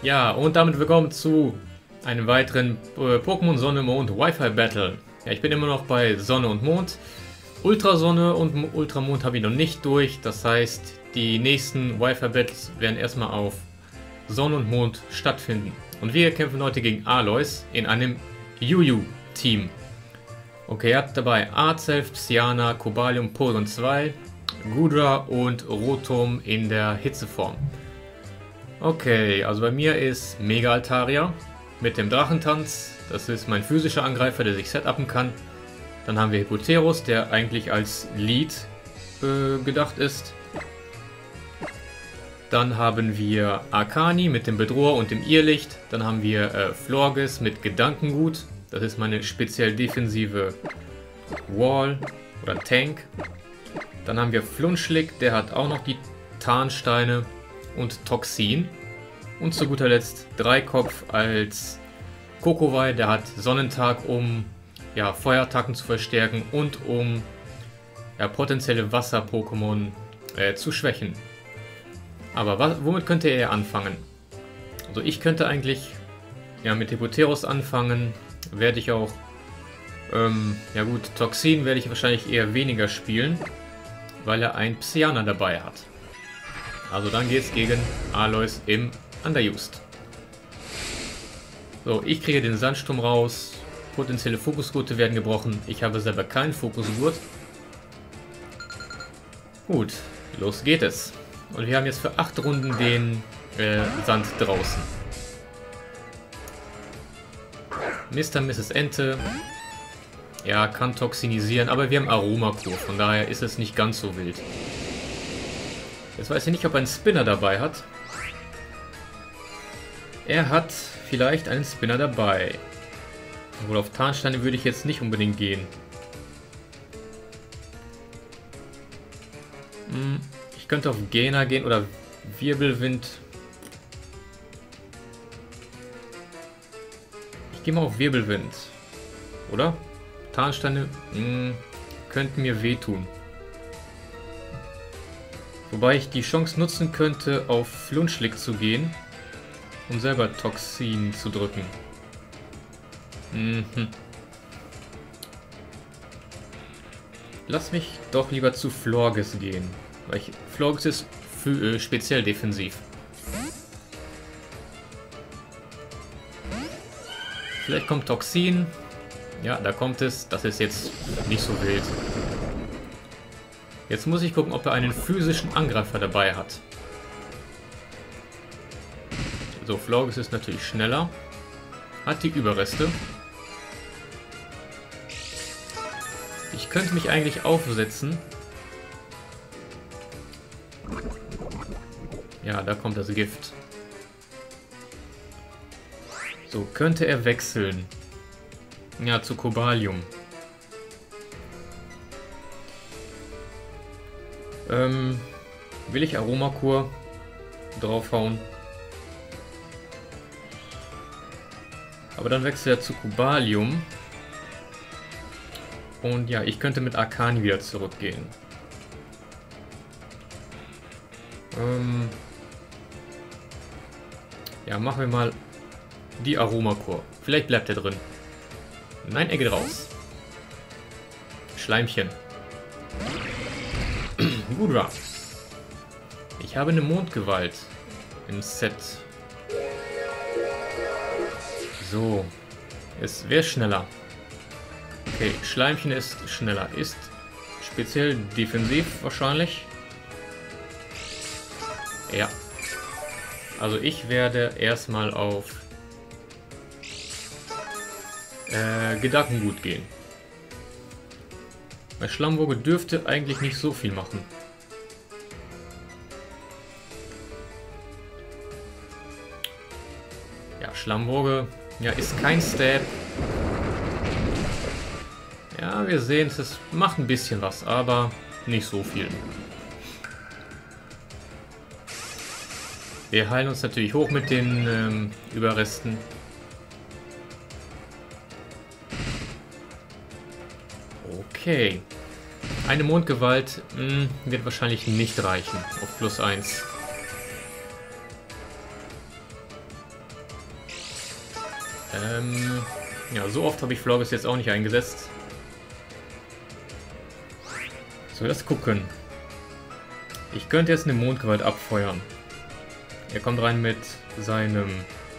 Ja, und damit willkommen zu einem weiteren Pokémon Sonne, Mond Wi-Fi Battle. Ja, ich bin immer noch bei Sonne und Mond. Ultrasonne und Ultramond habe ich noch nicht durch. Das heißt, die nächsten Wi-Fi Battles werden erstmal auf Sonne und Mond stattfinden. Und wir kämpfen heute gegen Alois in einem Yu-Yu-Team. Okay, er hat dabei Arzelf, Psyana, Cobalium, Porygon 2, Gudra und Rotom in der Hitzeform. Okay, also bei mir ist Mega Altaria mit dem Drachentanz. Das ist mein physischer Angreifer, der sich setupen kann. Dann haben wir Hippoterus, der eigentlich als Lead gedacht ist. Dann haben wir Arcani mit dem Bedroher und dem Irrlicht. Dann haben wir Florges mit Gedankengut. Das ist meine speziell defensive Wall oder Tank. Dann haben wir Flunschlick, der hat auch noch die Tarnsteine und Toxin. Und zu guter Letzt Dreikopf als Kokowai, der hat Sonnentag, um ja, Feuerattacken zu verstärken und um ja, potenzielle Wasser-Pokémon zu schwächen. Aber womit könnte er anfangen? Also ich könnte eigentlich ja, mit Hippoterus anfangen, werde ich auch, ja gut, Toxin werde ich wahrscheinlich eher weniger spielen, weil er ein Psyana dabei hat. Also dann geht's gegen Alois im Underused. So, ich kriege den Sandsturm raus. Potenzielle Fokusgurte werden gebrochen. Ich habe selber keinen Fokusgurt. Gut, los geht es. Und wir haben jetzt für 8 Runden den Sand draußen. Mr. Mrs. Ente. Ja, kann toxinisieren, aber wir haben Aromakur. Von daher ist es nicht ganz so wild. Jetzt weiß ich nicht, ob er einen Spinner dabei hat. Er hat vielleicht einen Spinner dabei. Obwohl auf Tarnsteine würde ich jetzt nicht unbedingt gehen. Ich könnte auf Gena gehen oder Wirbelwind. Ich gehe mal auf Wirbelwind. Oder? Tarnsteine könnten mir wehtun. Wobei ich die Chance nutzen könnte, auf Flunschlick zu gehen und selber Toxin zu drücken. Lass mich doch lieber zu Florges gehen, weil Florges ist speziell defensiv. Vielleicht kommt Toxin. Ja, da kommt es. Das ist jetzt nicht so wild. Jetzt muss ich gucken, ob er einen physischen Angreifer dabei hat. So, Florges ist natürlich schneller. Hat die Überreste. Ich könnte mich eigentlich aufsetzen. Ja, da kommt das Gift. So, könnte er wechseln. Ja, zu Cobalium. Will ich Aromakur draufhauen? Aber dann wechselt er zu Cobalium. Und ja, ich könnte mit Arcani wieder zurückgehen. Ja, machen wir mal die Aromakur. Vielleicht bleibt er drin. Nein, er geht raus. Schleimchen. Gudra. Ich habe eine Mondgewalt im Set. So. Wer ist schneller? Okay, Schleimchen ist schneller. Ist speziell defensiv wahrscheinlich. Ja. Also ich werde erstmal auf Gedankengut gehen. Bei Schlammwoge dürfte eigentlich nicht so viel machen. Ja, Schlammwoge ja, ist kein Stab. Ja, wir sehen, es macht ein bisschen was, aber nicht so viel. Wir heilen uns natürlich hoch mit den Überresten. Okay. Eine Mondgewalt wird wahrscheinlich nicht reichen auf +1. Ja, so oft habe ich Florges jetzt auch nicht eingesetzt. So, lass gucken. Ich könnte jetzt eine Mondgewalt abfeuern. Er kommt rein mit seinem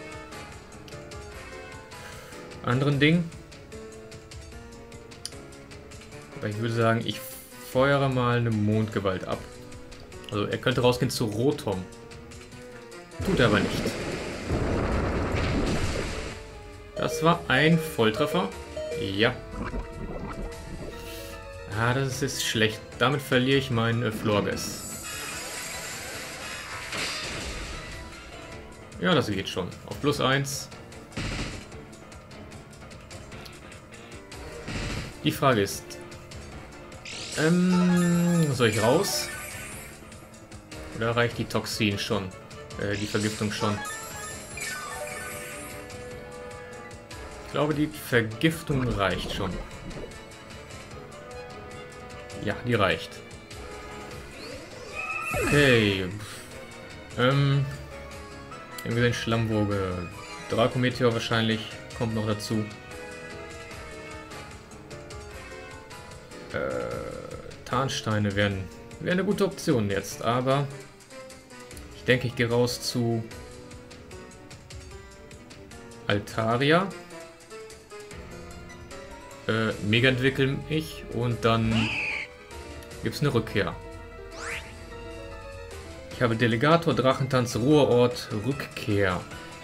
anderen Ding. Aber ich würde sagen, ich feuere mal eine Mondgewalt ab. Also er könnte rausgehen zu Rotom. Tut er aber nicht. Das war ein Volltreffer. Ja. Ah, das ist schlecht. Damit verliere ich meinen Florges. Ja, das geht schon. Auf +1. Die Frage ist... soll ich raus? Oder reicht die Toxin schon? Die Vergiftung schon? Ich glaube, die Vergiftung reicht schon. Ja, die reicht. Okay. Irgendwie ein Schlammwoge. Dracometeor wahrscheinlich kommt noch dazu. Tarnsteine wären eine gute Option jetzt, aber ich denke, ich gehe raus zu Altaria. Mega entwickeln mich und dann gibt es eine Rückkehr. Ich habe Delegator, Drachentanz, Ruheort, Rückkehr.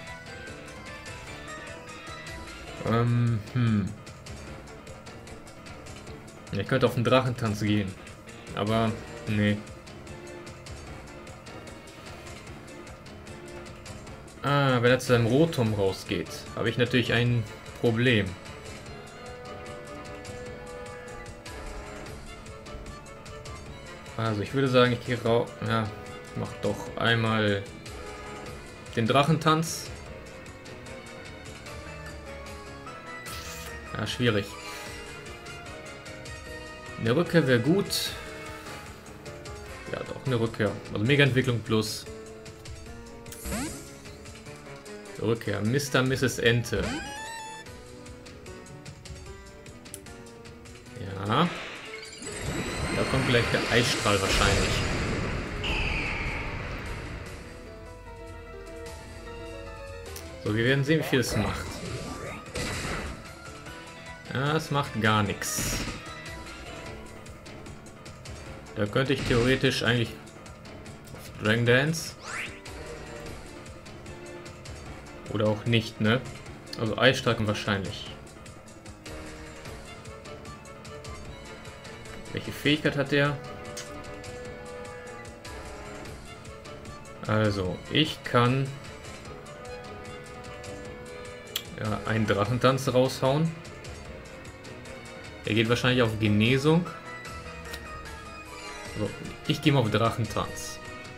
Ich könnte auf den Drachentanz gehen, aber nee. Ah, wenn er zu seinem Rotom rausgeht, habe ich natürlich ein Problem. Also ich würde sagen, ich gehe raus. Ja, mach doch einmal den Drachentanz. Ja, schwierig. Eine Rückkehr wäre gut. Ja, doch, eine Rückkehr. Also Mega-Entwicklung plus. Rückkehr. Mr. Mrs. Ente. Ja. Da kommt gleich der Eisstrahl wahrscheinlich. So, wir werden sehen, wie viel es macht. Ja, es macht gar nichts. Da könnte ich theoretisch eigentlich auf Dragon Dance. Oder auch nicht, ne? Also Eisstreifen wahrscheinlich. Welche Fähigkeit hat der? Also, ich kann ja, einen Drachentanz raushauen. Er geht wahrscheinlich auf Genesung. So, ich gehe mal auf Drachentanz.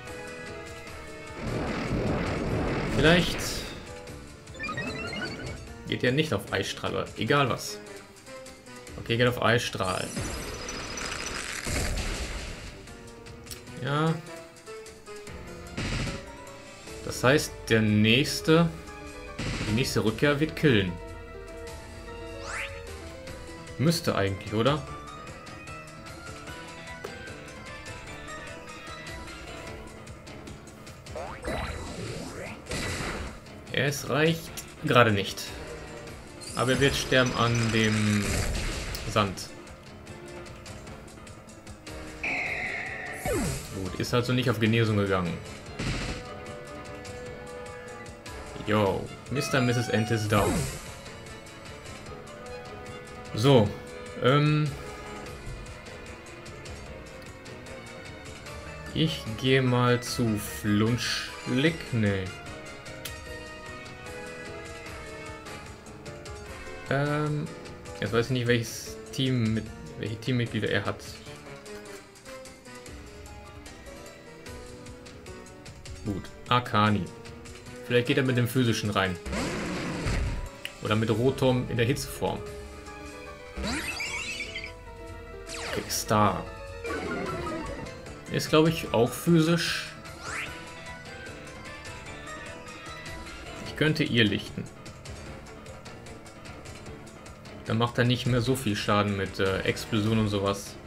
Vielleicht geht er nicht auf Eisstrahl, oder egal was. Okay, geht auf Eisstrahl. Ja. Das heißt, die nächste Rückkehr wird killen. Müsste eigentlich, oder? Es reicht gerade nicht. Aber er wird sterben an dem Sand. Gut, ist also nicht auf Genesung gegangen. Yo, Mr. und Mrs. Ent ist down. So, ich gehe mal zu Flunschlick. Nee. Jetzt weiß ich nicht, welche Teammitglieder er hat. Gut, Arcani. Vielleicht geht er mit dem physischen rein. Oder mit Rotom in der Hitzeform. Okay, Star. Ist, glaube ich, auch physisch. Ich könnte ihr lichten. Dann macht er nicht mehr so viel Schaden mit Explosion und sowas.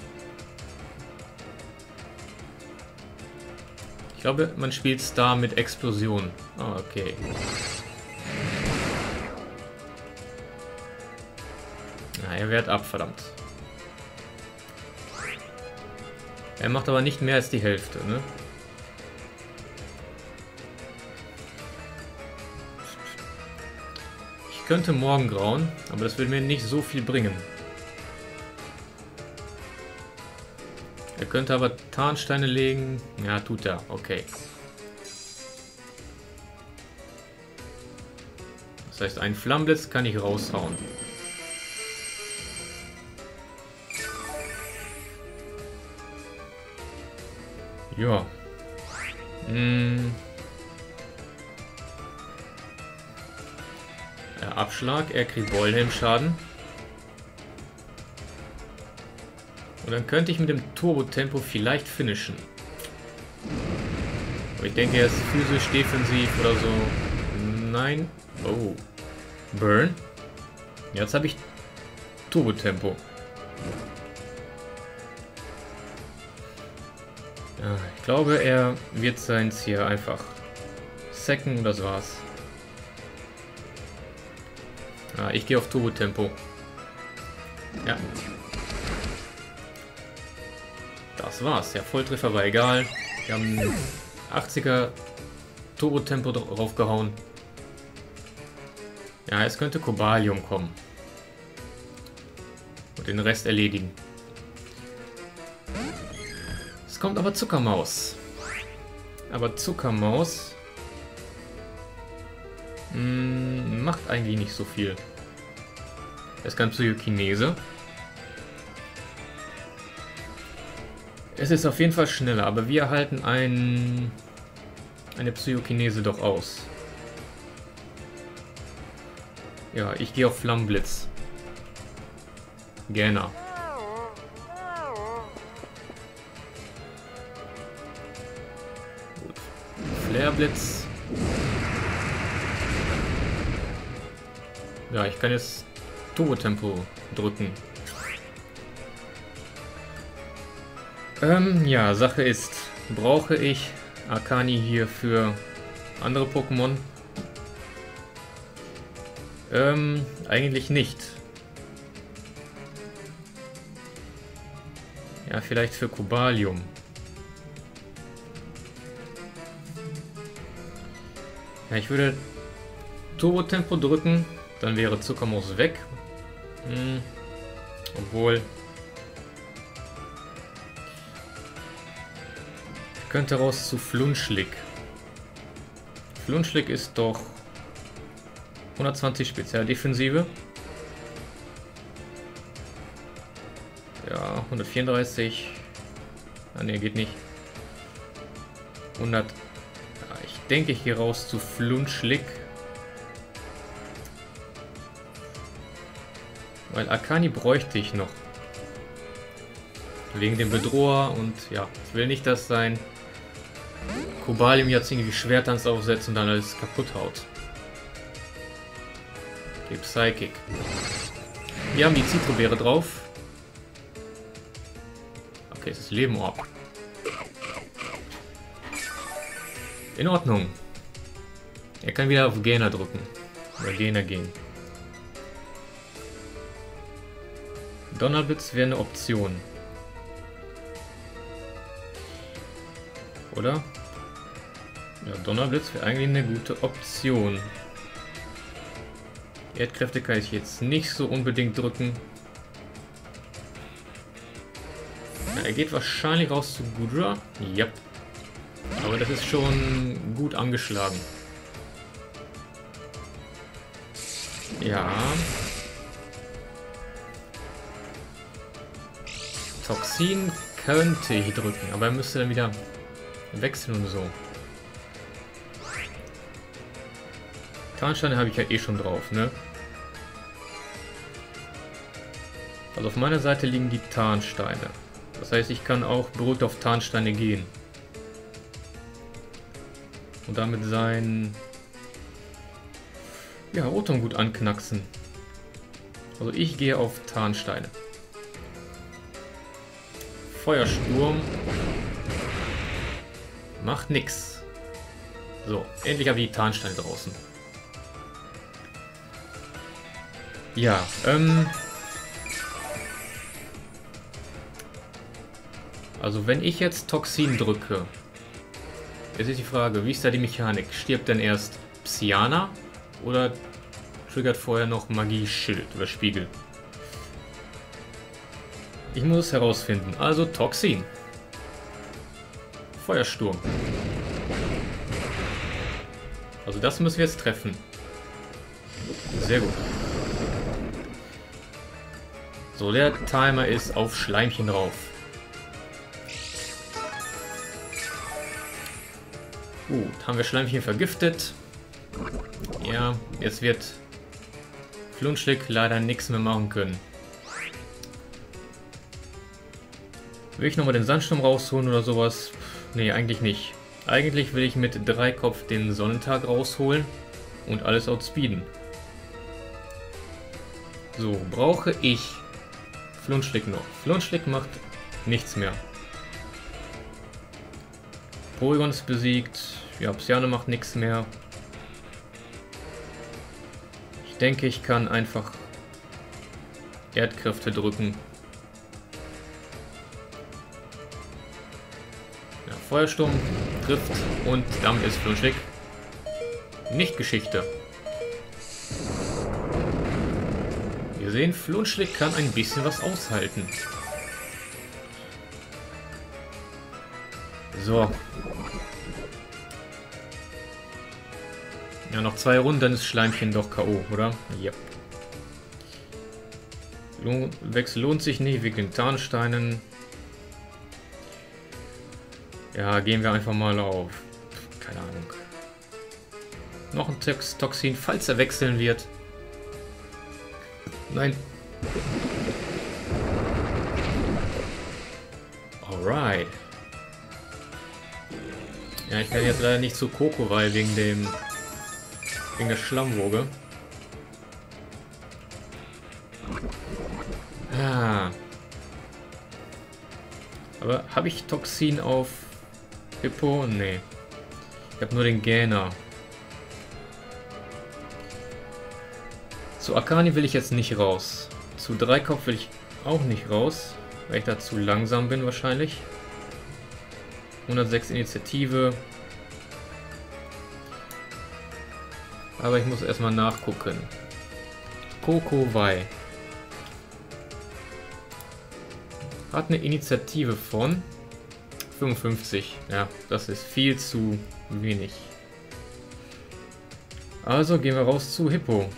Ich glaube, man spielt Star mit Explosion. Ah, okay. Na, er wehrt ab, verdammt. Er macht aber nicht mehr als die Hälfte, ne? Ich könnte morgen grauen, aber das würde mir nicht so viel bringen. Er könnte aber Tarnsteine legen. Ja, tut er. Okay. Das heißt, einen Flammenblitz kann ich raushauen. Ja. Abschlag, er kriegt Beulenhelm-Schaden. Und dann könnte ich mit dem Turbo-Tempo vielleicht finishen. Aber ich denke, er ist physisch defensiv oder so. Nein. Oh. Burn. Jetzt habe ich Turbo-Tempo. Ja, ich glaube, er wird sein Ziel einfach sacken und das war's. Ah, ich gehe auf Turbo-Tempo. Ja. Das war's. Der Volltreffer war egal. Wir haben 80er Turbo-Tempo drauf gehauen. Ja, es könnte Cobalium kommen. Und den Rest erledigen. Es kommt aber Zuckermaus. Aber Zuckermaus macht eigentlich nicht so viel. Es kann Psychokinese. Es ist auf jeden Fall schneller, aber wir halten eine Psychokinese doch aus. Ja, ich gehe auf Flammenblitz. Gerne. Flareblitz. Ja, ich kann jetzt Turbo-Tempo drücken. Ja, Sache ist, brauche ich Akani hier für andere Pokémon? Eigentlich nicht. Ja, vielleicht für Cobalium. Ja, ich würde Turbo-Tempo drücken, dann wäre Zuckermaus weg. Obwohl... Ich könnte raus zu Flunschlick. Flunschlick ist doch 120 Spezialdefensive. Ja, 134. Ah ne, geht nicht. 100. Ja, ich denke, ich gehe raus zu Flunschlick. Weil Akani bräuchte ich noch. Wegen dem Bedroher und ja, ich will nicht, dass sein Cobalium jetzt irgendwie Schwertanz aufsetzt und dann alles kaputt haut. Okay, Psychic. Wir haben die Zitrobeere drauf. Okay, es ist Lebenorb. In Ordnung. Er kann wieder auf Gena drücken. Oder Gena gehen. Donnerblitz wäre eine Option. Oder? Ja, Donnerblitz wäre eigentlich eine gute Option. Erdkräfte kann ich jetzt nicht so unbedingt drücken. Ja, er geht wahrscheinlich raus zu Gudra. Ja. Aber das ist schon gut angeschlagen. Ja. Toxin könnte ich drücken, aber er müsste dann wieder wechseln und so. Tarnsteine habe ich ja eh schon drauf, ne? Also auf meiner Seite liegen die Tarnsteine. Das heißt, ich kann auch beruhigt auf Tarnsteine gehen. Und damit sein... Ja, Rotom gut anknacksen. Also ich gehe auf Tarnsteine. Feuersturm. Macht nix. So, endlich habe ich die Tarnsteine draußen. Ja, also wenn ich jetzt Toxin drücke, jetzt ist die Frage, wie ist da die Mechanik? Stirbt denn erst Psyana oder triggert vorher noch Magie-Schild oder Spiegel? Ich muss es herausfinden. Also Toxin. Feuersturm. Also das müssen wir jetzt treffen. Sehr gut. So, der Timer ist auf Schleimchen drauf. Gut, haben wir Schleimchen vergiftet. Ja, jetzt wird Flunschlick leider nichts mehr machen können. Will ich nochmal den Sandsturm rausholen oder sowas? Nee, eigentlich nicht. Eigentlich will ich mit Dreikopf den Sonnentag rausholen und alles outspeeden. So, brauche ich Flunschlick noch. Flunschlick macht nichts mehr. Porygon ist besiegt. Ja, Psyane macht nichts mehr. Ich denke, ich kann einfach Erdkräfte drücken. Ja, Feuersturm trifft und damit ist Flunschlick nicht Geschichte. Wir sehen, Flunschlick kann ein bisschen was aushalten. So. Ja, noch 2 Runden, dann ist Schleimchen doch K.O., oder? Ja. Wechsel lohnt sich nicht wegen den Tarnsteinen. Ja, gehen wir einfach mal auf. Keine Ahnung. Noch ein Toxin, falls er wechseln wird. Nein. Alright. Ja, ich kann jetzt leider nicht zu Kokowai wegen der Schlammwoge. Ah. Aber habe ich Toxin auf Hippo? Nee. Ich habe nur den Gähner. Zu Akani will ich jetzt nicht raus. Zu Dreikopf will ich auch nicht raus, weil ich da zu langsam bin wahrscheinlich. 106 Initiative. Aber ich muss erstmal nachgucken. Kokowai hat eine Initiative von 55. Ja, das ist viel zu wenig. Also gehen wir raus zu Hippo.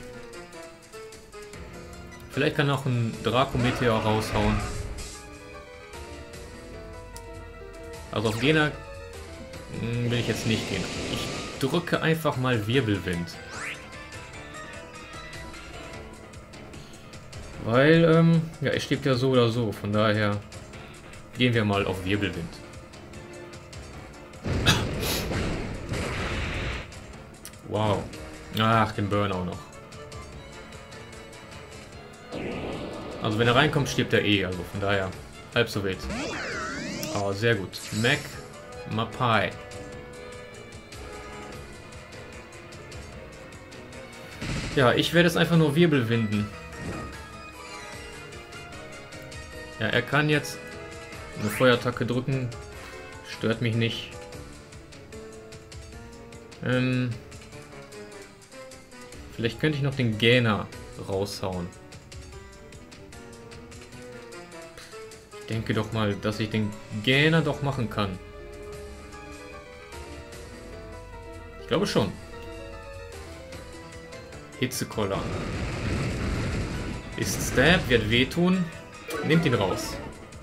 Vielleicht kann noch ein Draco-Meteor raushauen. Also auf Gena will ich jetzt nicht gehen. Ich drücke einfach mal Wirbelwind. Weil, ja, er stirbt ja so oder so. Von daher gehen wir mal auf Wirbelwind. Wow. Ach, den Burn auch noch. Also wenn er reinkommt, stirbt er eh. Also von daher halb so wild. Oh, sehr gut. Mapai. Ja, ich werde es einfach nur Wirbelwinden. Ja, er kann jetzt eine Feuerattacke drücken. Stört mich nicht. Vielleicht könnte ich noch den Gähner raushauen. Ich denke doch mal, dass ich den Gähner doch machen kann. Ich glaube schon. Hitzekoller. Ist Stab, wird wehtun. Nehmt ihn raus.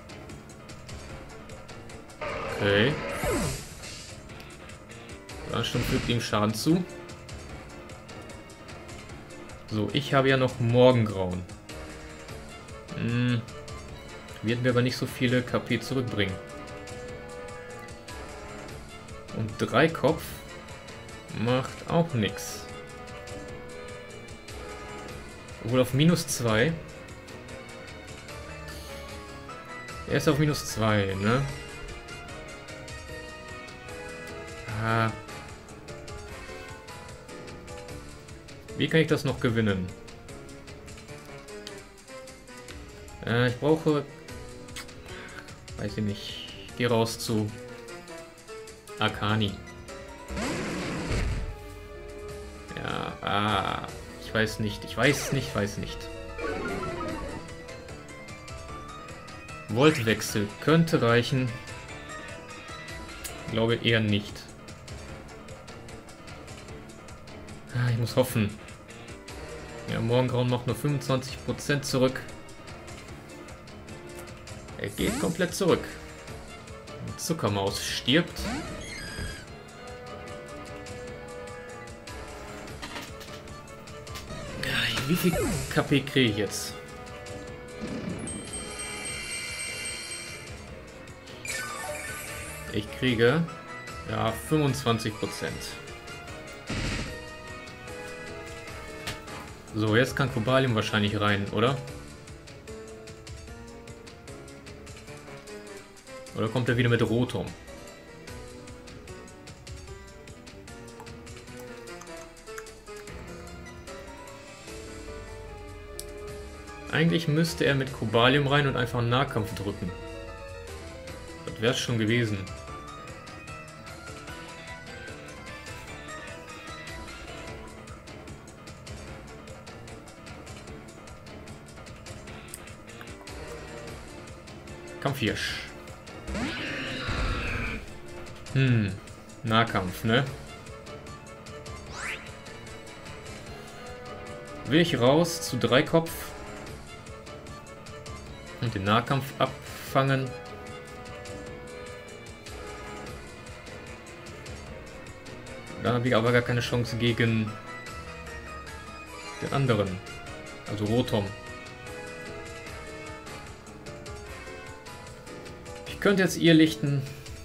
Okay. Sandsturm fügt ihm Schaden zu. So, ich habe ja noch Morgengrauen. Wird mir aber nicht so viele KP zurückbringen. Und Dreikopf macht auch nichts. Obwohl auf -2. Er ist auf -2, ne? Ah. Wie kann ich das noch gewinnen? Ich brauche... Weiß ich nicht. Ich gehe raus zu Akani. Ja, ich weiß nicht. Ich weiß nicht. Voltwechsel könnte reichen. Glaube eher nicht. Ich muss hoffen. Ja, Morgengrauen macht nur 25% zurück. Er geht komplett zurück. Die Zuckermaus stirbt. Wie viel KP kriege ich jetzt? Ich kriege ja 25%. So, jetzt kann Cobalium wahrscheinlich rein, oder? Oder kommt er wieder mit Rotom? Eigentlich müsste er mit Cobalium rein und einfach einen Nahkampf drücken. Das wäre es schon gewesen. Kampfhirsch. Nahkampf, ne? Will ich raus zu Dreikopf und den Nahkampf abfangen. Da habe ich aber gar keine Chance gegen den anderen, also Rotom. Ich könnte jetzt Irrlichten.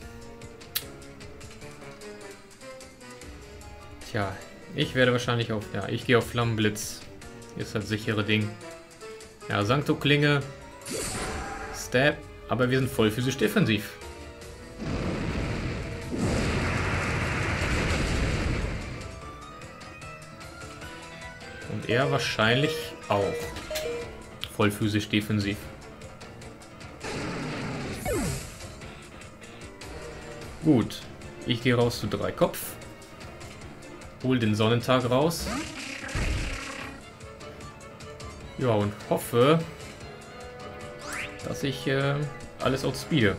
Tja, ich werde wahrscheinlich auf... Ja, ich gehe auf Flammenblitz. Ist das sichere Ding. Ja, Sancto-Klinge. Stab. Aber wir sind voll physisch defensiv. Und er wahrscheinlich auch. Voll physisch defensiv. Gut. Ich gehe raus zu Dreikopf. Hol den Sonnentag raus. Ja, und hoffe, dass ich alles outspeede.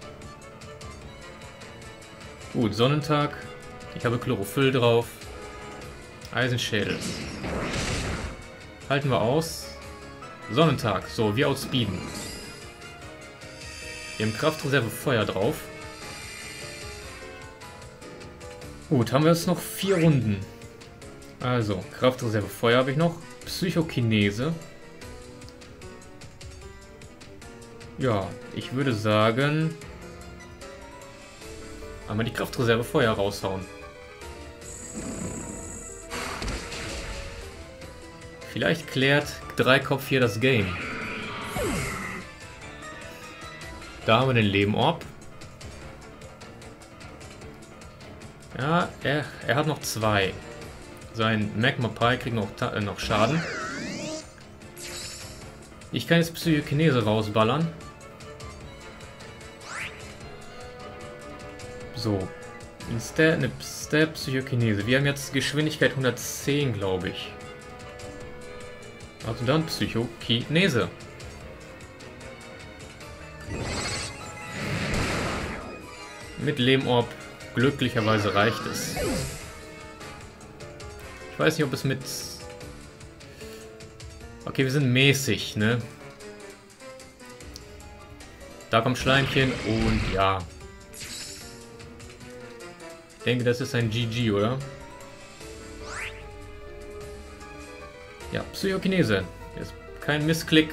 Gut, Sonnentag. Ich habe Chlorophyll drauf. Eisenschädel. Halten wir aus. Sonnentag. So, wir outspeeden. Wir haben Kraftreserve Feuer drauf. Gut, haben wir jetzt noch 4 Runden. Also, Kraftreserve Feuer habe ich noch. Psychokinese. Ja, ich würde sagen... einmal die Kraftreserve Feuer raushauen. Vielleicht klärt Dreikopf hier das Game. Da haben wir den Lebenorb. Ja, er hat noch 2. Sein Magmapie kriegt noch Schaden. Ich kann jetzt Psychokinese rausballern. So. Eine Stab Psychokinese. Wir haben jetzt Geschwindigkeit 110, glaube ich. Also dann Psychokinese. Mit Lebenorb. Glücklicherweise reicht es. Ich weiß nicht, ob es mit... Okay, wir sind mäßig, ne? Da kommt Schleimchen und ja. Ich denke, das ist ein GG, oder? Ja, Psychokinese. Jetzt kein Missklick.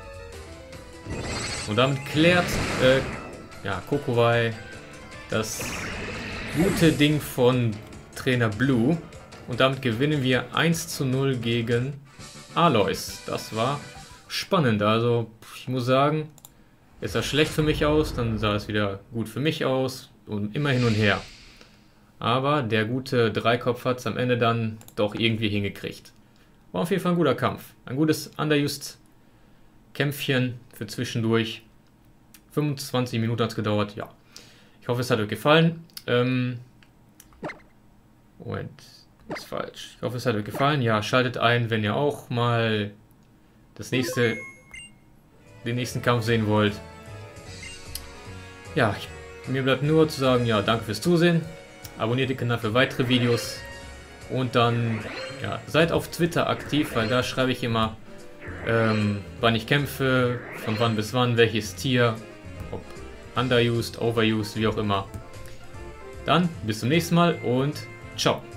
Und damit klärt ja, Kokowai das gute Ding von Trainer Blue. Und damit gewinnen wir 1:0 gegen Alois. Das war spannend. Also ich muss sagen, es sah schlecht für mich aus, dann sah es wieder gut für mich aus und immer hin und her. Aber der gute Dreikopf hat es am Ende dann doch irgendwie hingekriegt. War auf jeden Fall ein guter Kampf. Ein gutes Underused-Kämpfchen für zwischendurch. 25 Minuten hat es gedauert, ja. Ich hoffe, es hat euch gefallen. Moment, ist falsch. Ich hoffe, es hat euch gefallen. Ja, schaltet ein, wenn ihr auch mal den nächsten Kampf sehen wollt. Ja, mir bleibt nur zu sagen, ja, danke fürs Zusehen. Abonniert den Kanal für weitere Videos. Und dann, ja, seid auf Twitter aktiv, weil da schreibe ich immer, wann ich kämpfe, von wann bis wann, welches Tier, ob underused, overused, wie auch immer. Dann bis zum nächsten Mal und ciao.